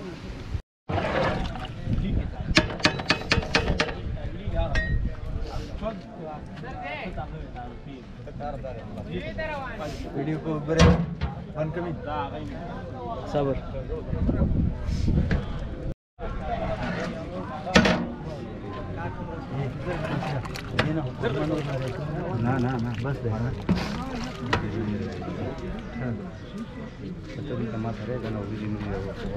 वीडियो को बरे वन कमी صبر ना बस दे तो भी कमा करे जनो वीडियो में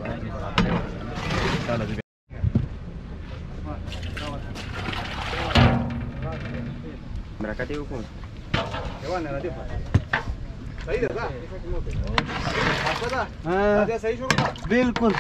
mereka dihukum. Hewan ada apa? सही था आपका था हाँ सही शुरू था बिल्कुल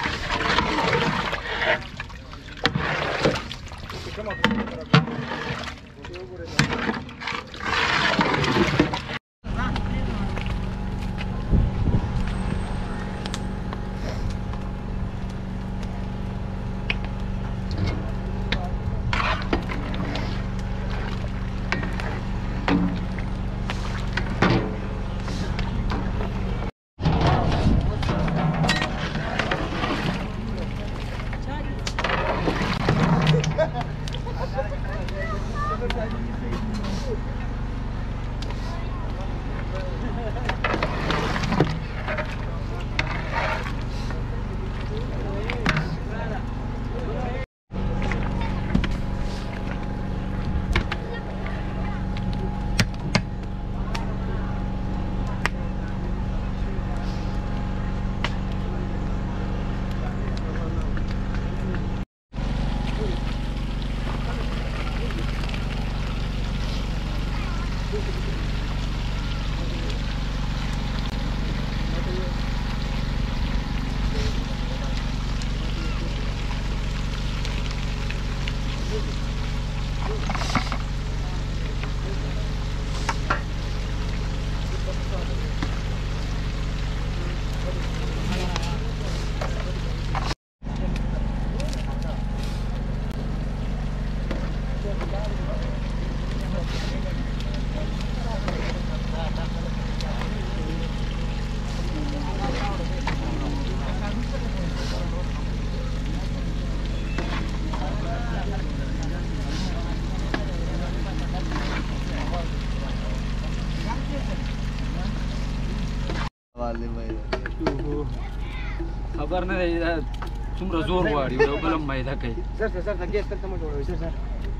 खबर नहीं څومره زور غواړي یو بل مایده کوي سر تګې ستل ته مو جوړوي سر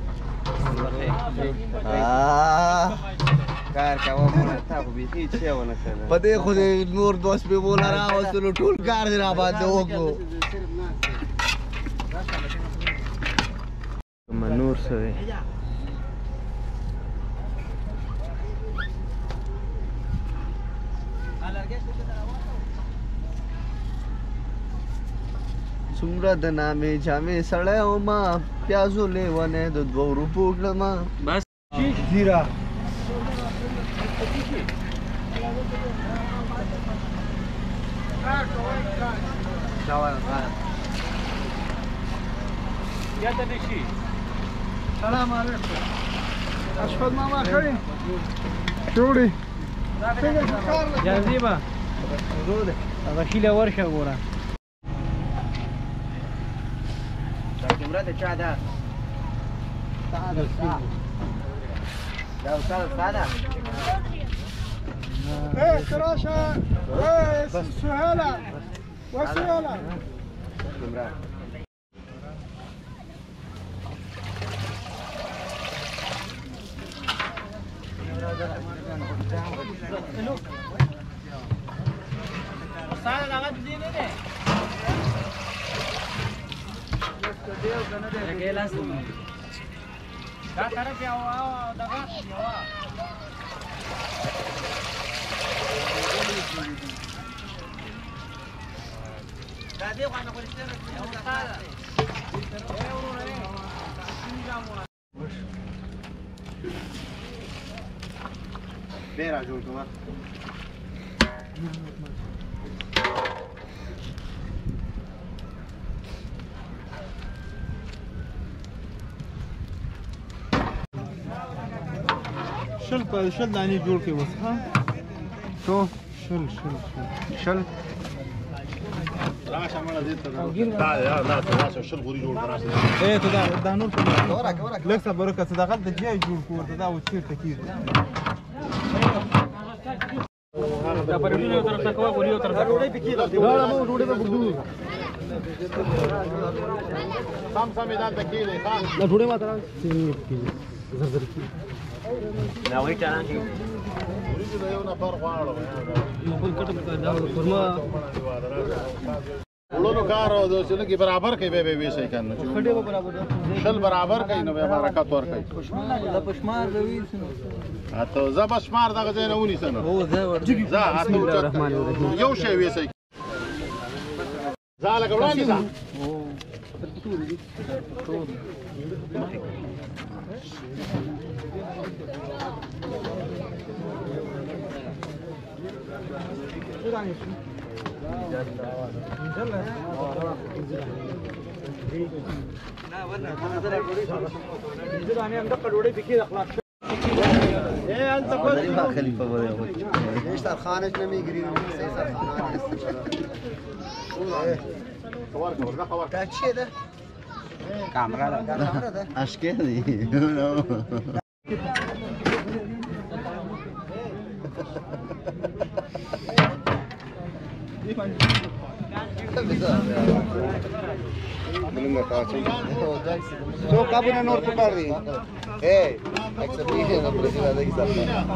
کار کاوه مونږ ته خو به هیڅ څه ونه کړل په دې خو نور دوست به بولا را وسلو ټول کار دی را باندې وکړو منور سره څومره د نامې جامې سړی وما پیازو لیونی د 2 روپو کړمه بس زیره سلام علیکم اشفاد ماما خیلی شوری جاذبه هغه شیله ورشه ګوره مراد چا ده ساده ده ساده ايه كراشه ايه سهيله وسهيله مراد ساده لغت دي نه ده Gelas tu. Dah taraf ya awak dah kan? Dah dia kan aku lihat. Bera jual tu mah. شل دانی جوړ کې وس ها شل راشه مړه دې ته دا راشه شل غوري جوړ راشه اے ته دا نور څه لږ صبر وکړه څه دغه د جای جوړ کور ته دا و چیرته کیږي دا پرېټونه یو طرف ته کوه غوري یو طرف ته ډوډۍ پکې دا مو ډوډۍ په بګدو سم دال پکې دی ښا دا ډوډۍ ماته زر زر کی دا وایي چالان شي غوري دې یو نفر غواړو یو بل کټ دا فرما ولونو کار او د چې برابر کوي به ویسي کنه خډې به برابر شل برابر کوي نو به حرکت ور کوي دا پښمار دوی اته زب شمار دغه ځای نه ونی سن او زه ورجګي زه اته یو شی ویسي زاله ګوړانی ځه او خليفه ليش سرخانه لم يجري سي سرخانه ده كاميرا ده اشكالي So kamu na north par di. Eh, exhibition na presidente da Isabel.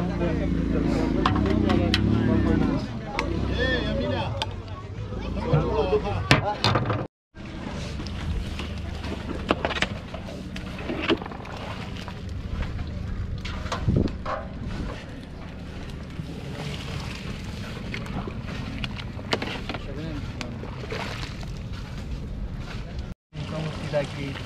Eh, Amina. daqui.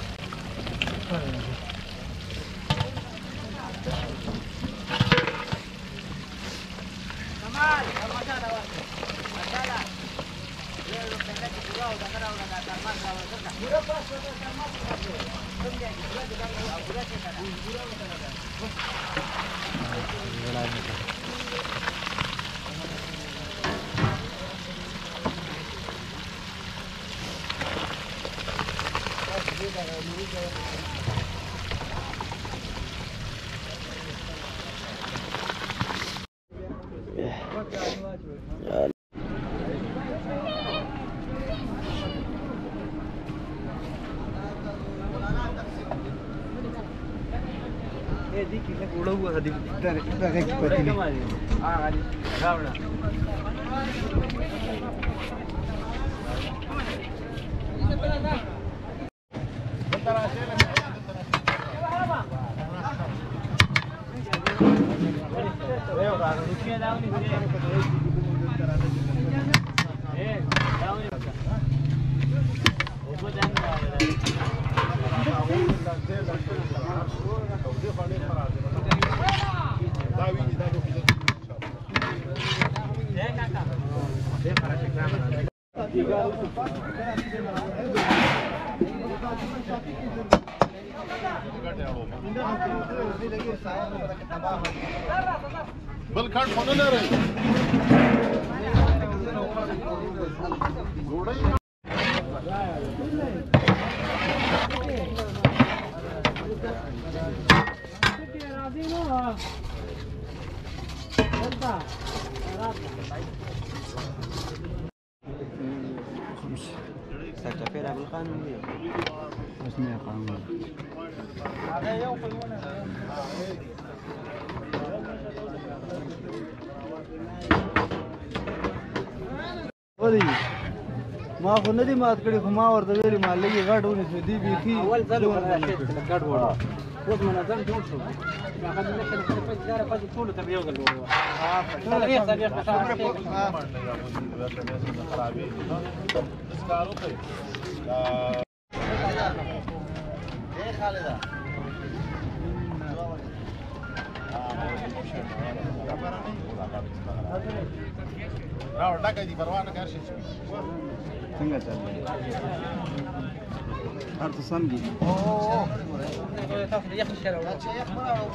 بلکړ خونه نه رہی سكافيرا بالقانون دي اسمها قانون ودي ما خو نه دي مات کړي خو ما ورته ویلي ما لګي غاټ ونیسو دي بيخي اول ځل غاټ وړه اوس منظم جوړ شو هغه د نشه په ځای په ټول ته یو ځل وړه راو ډکه دي پروا نه کوي څنګه چل هر څه سم دي تاسو یې ښه راوړل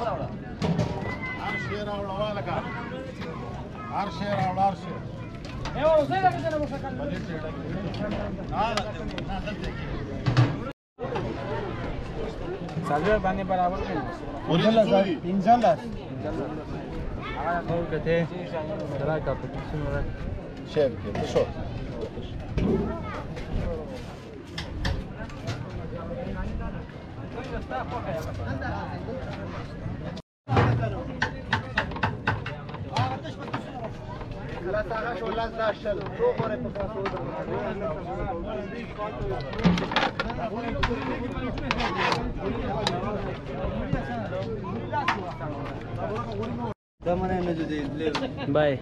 هر شی راوړل هر شی Salve bani barabar ne. İnşallah. Ağır kete. Sıra kapı. Şunu شبكة شوط لا تعاش ولا تداشل روح ورا كمان نجدي باي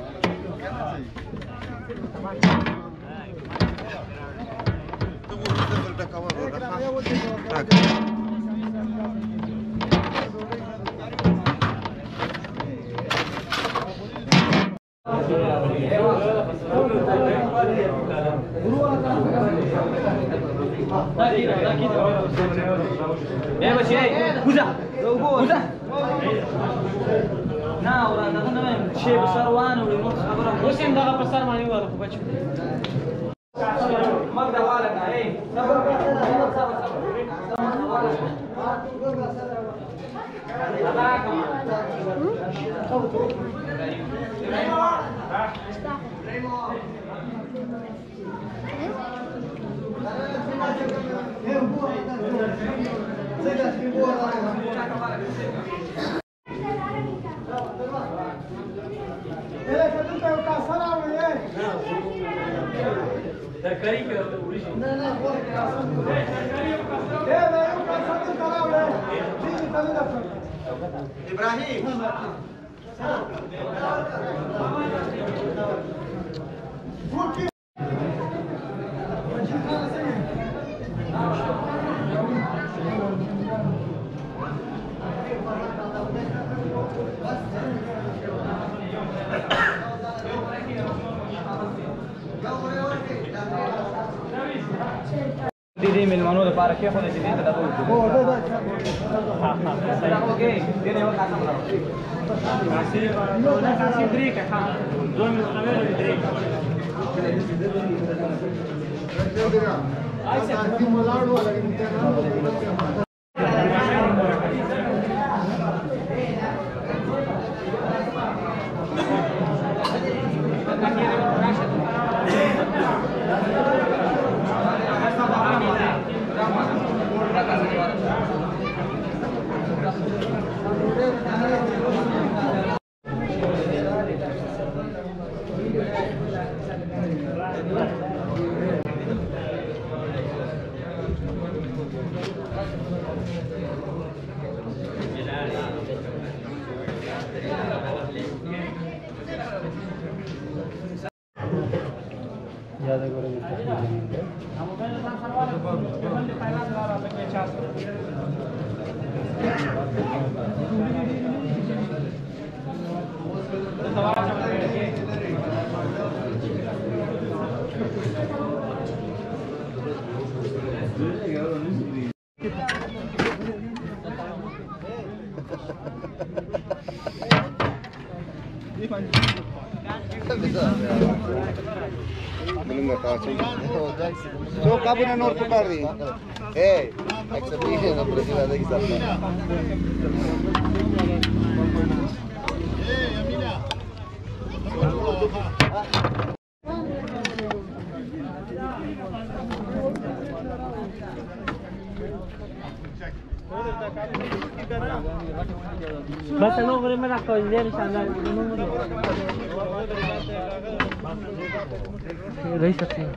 شيء بسروان ولا وش عندها بسر ما يوقف بچو مقدر والك اي تركاري كده تقوليش لا لا هو ابراهيم دي من المنور para qué joder si te la doy اوكي tiene otra cámara así drica دول من الخمير drica ज़्यादा करेंगे So kamu na north pari. Eh, exhibition na presila lagi sana. Eh, Amina. بس أنا أقول ما راح أقول إن شاء الله ليس فيه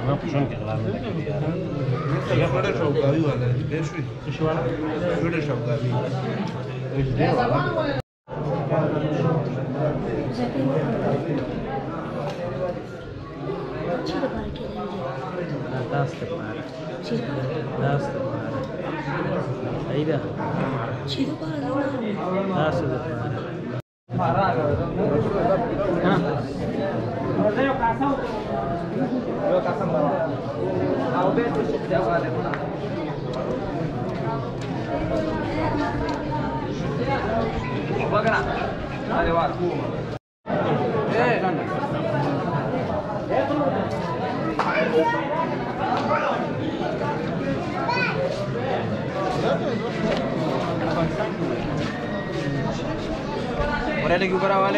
ما پښون کې غلا نه کوي یار یو ډېر شوقاوي ولا ډېر شوي شو والا ډېر شوقاوي دې والا داسته پاره داسته پاره ایدا داسته پاره Boleh lagi berapa wale?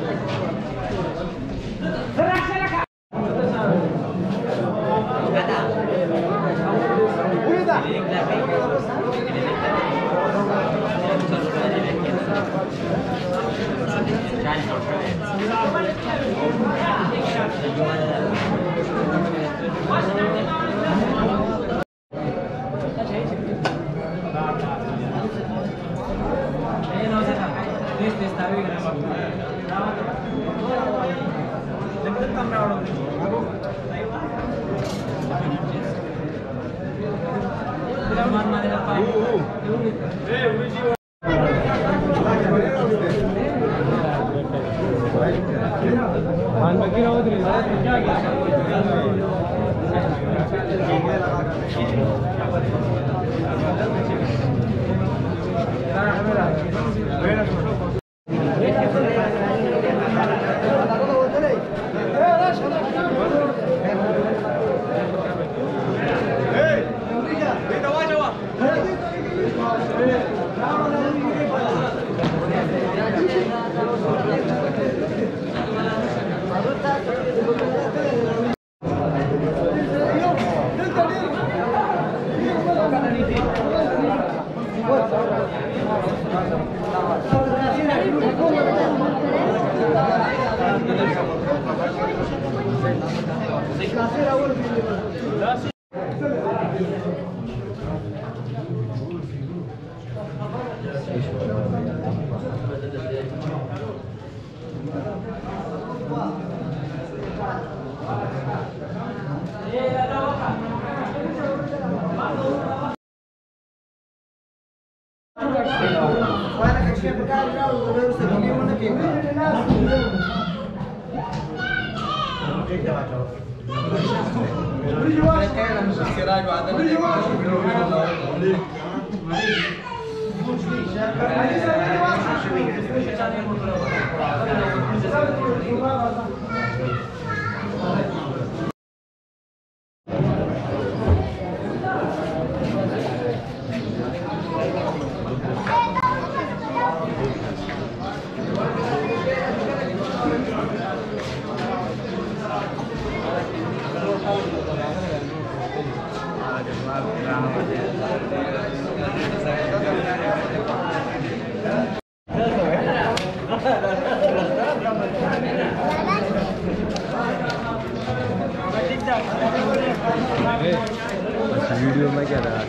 Video में क्या रहा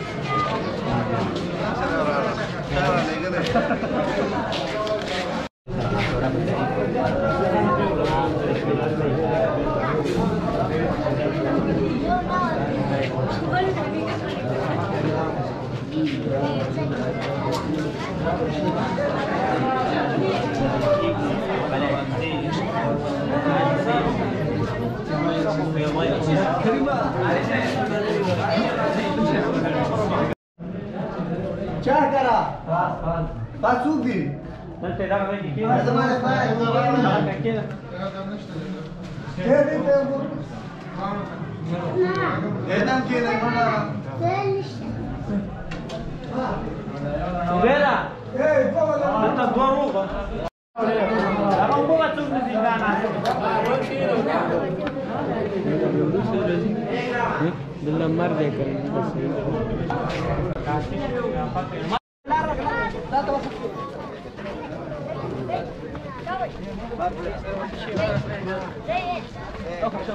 क्या करा पासूक दी बिल्ला मर देकर Hey,